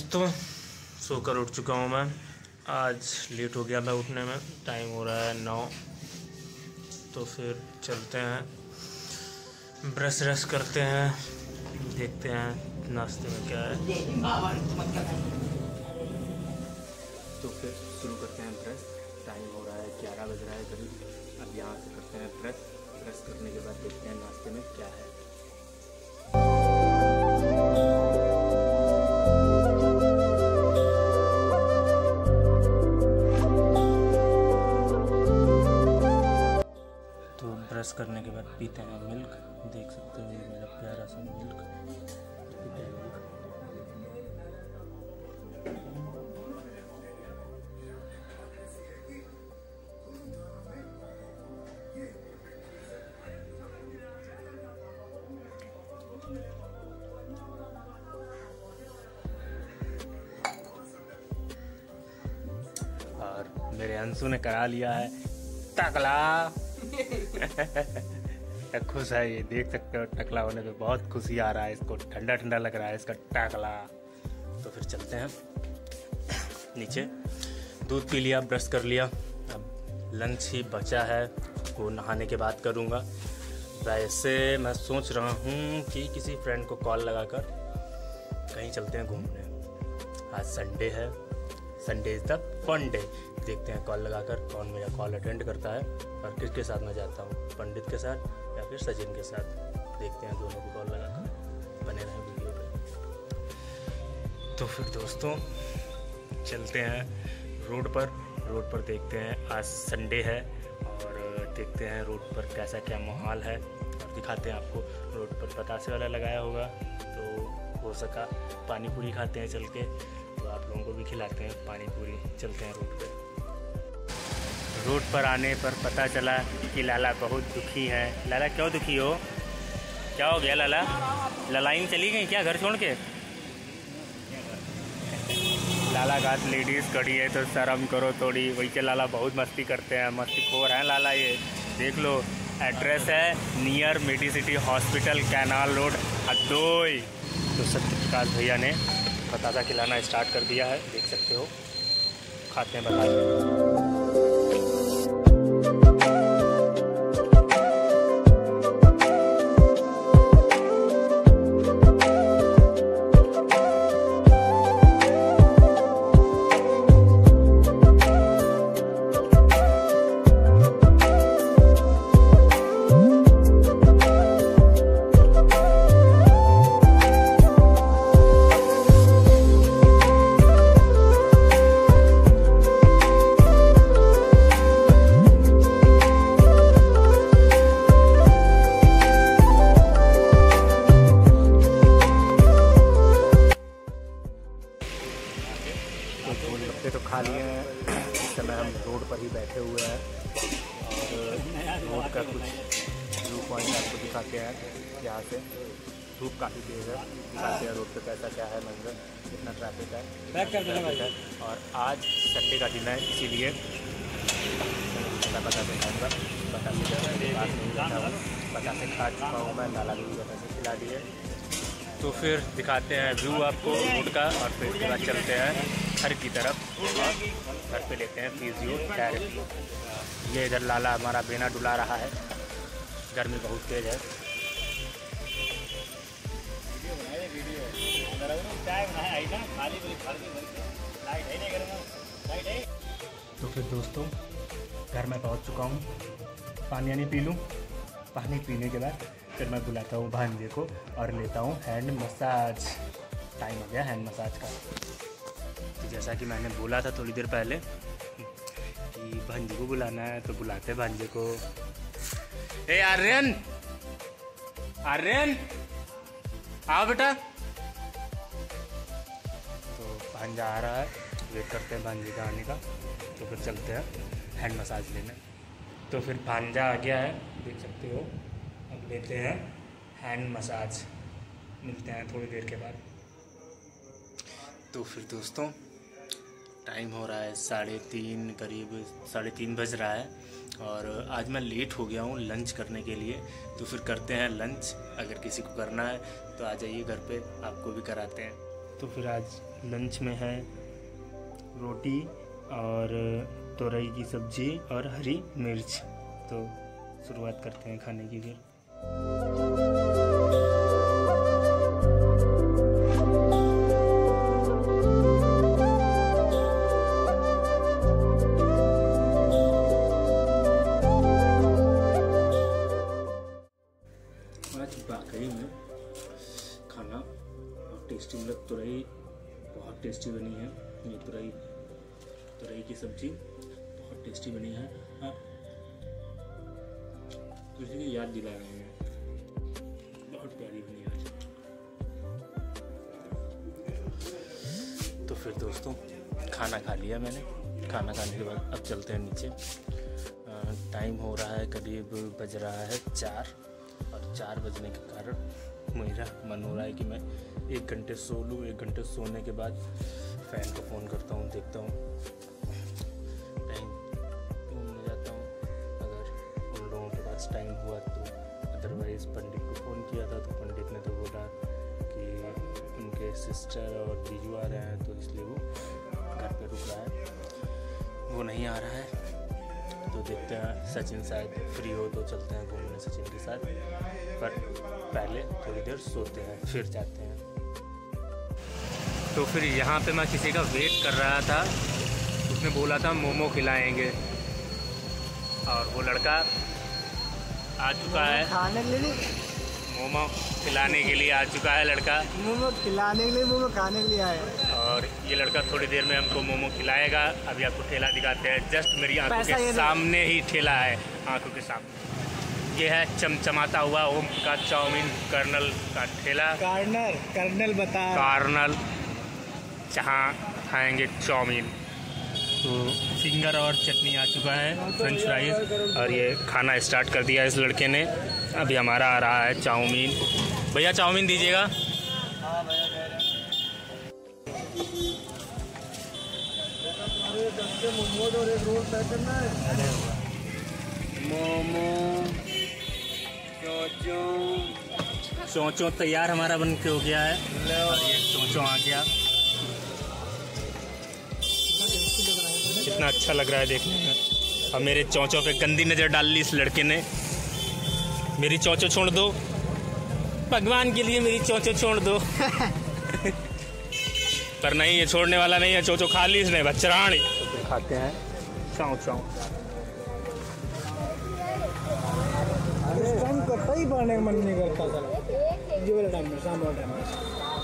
दोस्तों, सोकर उठ चुका हूँ मैं। आज लेट हो गया मैं उठने में, टाइम हो रहा है 9। तो फिर चलते हैं, ब्रश करते हैं, देखते हैं नाश्ते में क्या है। तो फिर शुरू करते हैं ब्रश। टाइम हो रहा है 11 बज रहा है करीब। अब यहाँ से करते हैं ब्रश करने के बाद देखते हैं नाश्ते में क्या है। तो ब्रश करने के बाद पीते हैं मिल्क। देख सकते हो ये मेरा प्यारा सा मिल्क। और मेरे अंशु ने करा लिया है टकला। खुश है ये, देख सकते हो टकला होने पे बहुत खुशी आ रहा है इसको। ठंडा ठंडा लग रहा है इसका टकला। तो फिर चलते हैं नीचे। दूध पी लिया, ब्रश कर लिया, अब लंच ही बचा है, वो नहाने के बाद करूँगा। वैसे मैं सोच रहा हूँ कि किसी फ्रेंड को कॉल लगाकर कहीं चलते हैं घूमने। आज संडे है, Sunday is the fun day. देखते हैं कॉल लगाकर कौन मेरा कॉल अटेंड करता है और किसके साथ मैं जाता हूँ, पंडित के साथ या फिर सचिन के साथ। देखते हैं दोनों को कॉल लगाकर, बने रहें वीडियो पे। तो फिर दोस्तों चलते हैं रोड पर देखते हैं, आज संडे है और देखते हैं रोड पर कैसा क्या माहौल है और दिखाते हैं आपको। रोड पर पतासे वाला लगाया होगा, तो हो सका पानी पूरी खाते हैं चल के, तो आप लोगों को भी खिलाते हैं पानी पूरी। चलते हैं रोड पर आने पर पता चला कि लाला बहुत दुखी है। लाला क्यों दुखी हो? क्या हो गया लाला? ललाइन चली गई क्या घर छोड़ के? लाला का लेडीज़ खड़ी है तो शर्म करो थोड़ी। वही के लाला बहुत मस्ती करते हैं, मस्ती खोर हैं लाला ये। देख लो, एड्रेस है near Medicity hospital, canal road, Hardoi. तो सत्यप्रकाश भैया ने बतासा खिलाना स्टार्ट कर दिया है, देख सकते हो। खाते हैं बतासा। गोलगप्पे तो खा लिए हैं। इस समय हम रोड पर ही बैठे हुए हैं और रोड का कुछ व्यू पॉइंट आपको दिखाते हैं। यहाँ से धूप काफ़ी तेज़ है, दिखाते हैं रोड पे कैसा क्या है मंजर, कितना ट्रैफिक है। और आज संडे का दिन है, इसीलिए बतासे खाऊँगा। बतासे पास नहीं बैठा हूँ, बतासे खा चुका हूँ मैं, लाला भी बतासे खिला दिए। तो फिर दिखाते हैं व्यू आपको रोड का और फिर उसके बाद चलते हैं घर की तरफ और घर पे लेते हैं फिजियो डायरेक्टली। ये इधर लाला हमारा बेना डुला रहा है, गर्मी बहुत तेज़ है। तो फिर दोस्तों घर में पहुंच चुका हूँ, पानी पी लूँ। पानी पीने के बाद फिर मैं बुलाता हूँ भांजे को और लेता हूँ हैंड मसाज। टाइम हो गया हैंड मसाज का। तो जैसा कि मैंने बोला था थोड़ी देर पहले कि भांजे को बुलाना है, तो बुलाते हैं भांजे को। ए आर्यन, आर्यन आओ बेटा। तो भांजा आ रहा है, वेट करते हैं भांजे का आने का। तो फिर चलते हैं हैंड मसाज लेने। तो फिर भांजा आ गया है, देख सकते हो। अब लेते हैं हैंड मसाज, मिलते हैं थोड़ी देर के बाद। तो फिर दोस्तों टाइम हो रहा है 3:30, करीब 3:30 बज रहा है और आज मैं लेट हो गया हूँ लंच करने के लिए। तो फिर करते हैं लंच। अगर किसी को करना है तो आ जाइए घर पे, आपको भी कराते हैं। तो फिर आज लंच में है रोटी और तोरई की सब्जी और हरी मिर्च। तो शुरुआत करते हैं खाने की फिर। वाकई में खाना बहुत टेस्टी, मतलब तुरई बहुत टेस्टी बनी है। ये तुरई की सब्जी बहुत टेस्टी बनी है। किसी की याद दिला रहे हैं, बहुत प्यारी बनी है आज। तो फिर दोस्तों खाना खा लिया मैंने। खाना खाने के बाद अब चलते हैं नीचे। टाइम हो रहा है, करीब बज रहा है 4 और 4 बजने के कारण मेरा मन हो रहा है कि मैं 1 घंटे सो लूँ। 1 घंटे सोने के बाद फ़ैन को फ़ोन करता हूँ, देखता हूँ टाइम घूमने जाता हूँ अगर उन लोगों के पास टाइम हुआ तो। अदरवाइज़ पंडित को फ़ोन किया था तो पंडित ने तो बोला कि उनके सिस्टर और जीजू आ रहे हैं, तो इसलिए वो घर पे रुक रहा है, वो नहीं आ रहा है। तो देखते हैं, सचिन शायद फ्री हो तो चलते हैं घूमने सचिन के साथ, पर पहले थोड़ी देर सोते हैं फिर जाते हैं। तो फिर यहाँ पे मैं किसी का वेट कर रहा था, उसने बोला था मोमो खिलाएंगे और वो लड़का आ चुका है खाने के लिए। मोमो खिलाने के लिए आ चुका है लड़का। मोमो खिलाने के लिए, मोमो खाने के लिए आया। और ये लड़का थोड़ी देर में हमको मोमो खिलाएगा। अभी आपको ठेला दिखाते हैं, जस्ट मेरी आंखों के सामने ही ठेला है, आंखों के सामने। ये है चमचमाता हुआ ओम का चाउमीन कर्नल का ठेला। कर्नल बता कर्नल जहाँ खाएंगे चाउमीन। तो फिंगर और चटनी आ चुका है, फ्रेंच फ्राइज, और ये खाना स्टार्ट कर दिया इस लड़के ने। अभी हमारा आ रहा है चाउमीन। भैया चाउमीन दीजिएगा। मोमो चोंचो तैयार हमारा बन के हो गया है, और ये चोंचो आ गया। कितना अच्छा लग रहा है देखने में। अब मेरे चोंचो पे गंदी नज़र डाल ली इस लड़के ने। मेरी चोंचो छोड़ दो, भगवान के लिए मेरी चोंचो छोड़ दो। पर नहीं, ये छोड़ने वाला नहीं है, चोंचो खा ली इसने बच्चरानी। तो खाते हैं चाउ चाउ। कहीं पढ़ने का मन नहीं करता था जो वाला टाइम में, शाम वाला टाइम में।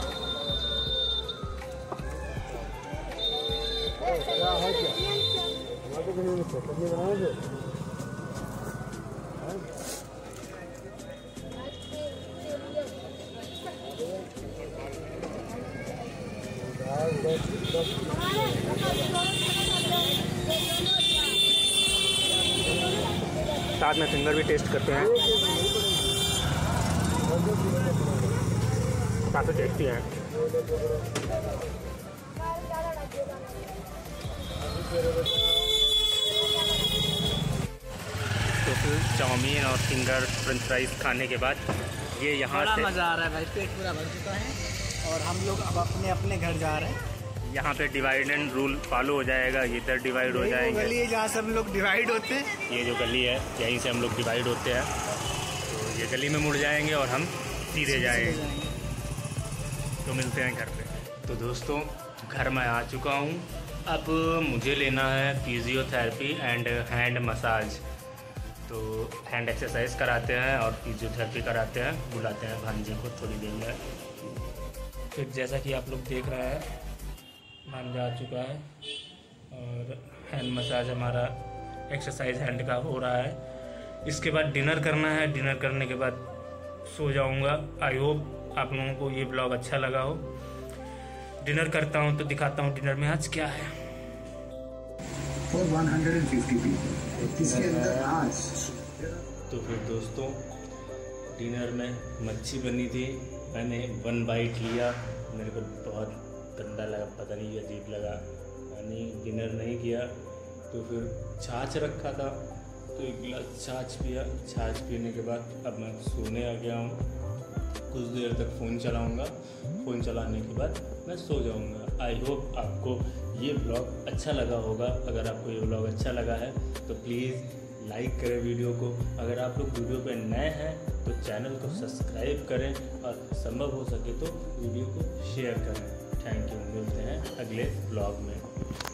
साथ में फिंगर भी टेस्ट करते हैं, काफ़ी टेस्टी है। तो फिर चाउमीन और फिंगर फ्रेंच फ्राइज खाने के बाद ये यहाँ से मज़ा आ रहा है भाई, पेट पूरा भर चुका है और हम लोग अब अपने अपने घर जा रहे हैं। यहाँ पे डिवाइड एंड रूल फॉलो हो जाएगा, ये इधर डिवाइड हो जाएंगे। गली है जहाँ से हम लोग डिवाइड होते हैं, ये जो गली है यहीं से हम लोग डिवाइड होते हैं। तो ये गली में मुड़ जाएंगे और हम सीधे जाएंगे। तो मिलते हैं घर पे। तो दोस्तों घर में आ चुका हूँ। अब मुझे लेना है फिजियोथेरेपी एंड हैंड मसाज। तो हैंड एक्सरसाइज कराते हैं और फिजियोथेरेपी कराते हैं। बुलाते हैं भांजे को थोड़ी देर में। फिर जैसा कि आप लोग देख रहे हैं, भांजा आ चुका है और हैंड मसाज हमारा एक्सरसाइज हैंड का हो रहा है। इसके बाद डिनर करना है। डिनर करने के बाद सो जाऊंगा। आई होप आप लोगों को ये ब्लॉग अच्छा लगा हो। डिनर करता हूँ तो दिखाता हूँ डिनर में आज क्या है। 150 people. इसके अंदर आज तो फिर दोस्तों डिनर में मच्छी बनी थी। मैंने 1 बाइट लिया, मेरे को बहुत गंदा लगा, पता नहीं अजीब लगा। मैंने डिनर नहीं किया तो फिर छाछ रखा था तो 1 गिलास छाछ पिया। छाछ पीने के बाद अब मैं सोने आ गया हूँ। कुछ देर तक फ़ोन चलाऊँगा, फ़ोन चलाने के बाद मैं सो जाऊँगा। आई होप आपको ये ब्लॉग अच्छा लगा होगा। अगर आपको ये ब्लॉग अच्छा लगा है तो प्लीज़ लाइक करें वीडियो को। अगर आप लोग वीडियो पे नए हैं तो चैनल को सब्सक्राइब करें और संभव हो सके तो वीडियो को शेयर करें। थैंक यू, मिलते हैं अगले ब्लॉग में।